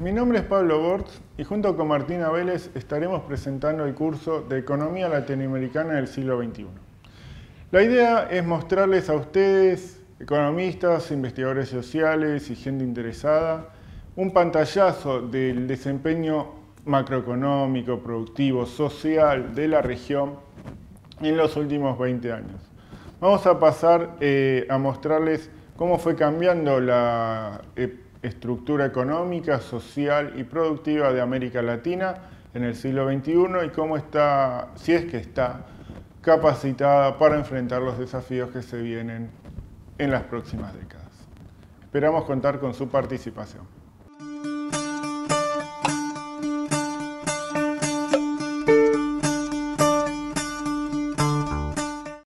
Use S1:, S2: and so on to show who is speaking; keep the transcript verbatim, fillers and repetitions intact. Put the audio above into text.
S1: mi nombre es Pablo Bortz y junto con Martina Vélez estaremos presentando el curso de Economía Latinoamericana del siglo veintiuno. La idea es mostrarles a ustedes, economistas, investigadores sociales y gente interesada, un pantallazo del desempeño macroeconómico, productivo, social de la región en los últimos veinte años. Vamos a pasar eh, a mostrarles cómo fue cambiando la eh, estructura económica, social y productiva de América Latina en el siglo veintiuno y cómo está, si es que está, capacitada para enfrentar los desafíos que se vienen en las próximas décadas. Esperamos contar con su participación.